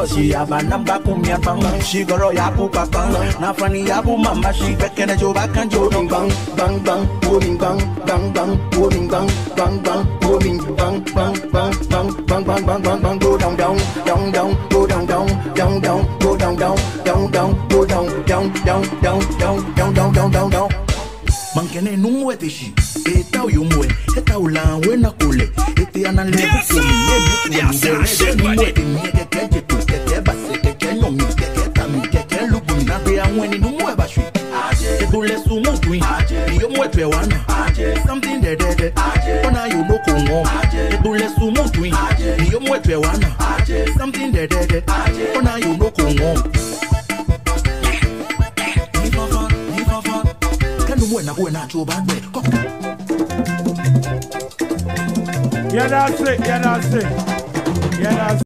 because she have a number kumya bang. She goro yapu papa, na funny yapu mama. She bekene jo bakan jo bang bang bang, booming bang bang bang, booming bang bang bang, booming bang bang bang bang bang bang bang bang bang. Go down down down down, go down down down down, go down down down down, go down down down down down down down down down down. Mankene numwete shi, eta uyumwe, eta ulanwe na kule, eti anale buku ni numwete niye keje tu keke basi keke nyomi keke tami keke lubu na be anweni numwe bashui. Edule sumu tui, niyo mwetwe wana, something de ona you no kongo. Edule sumu tui, niyo mwetwe wana, something de ona you no kongo. Yeah, that's it.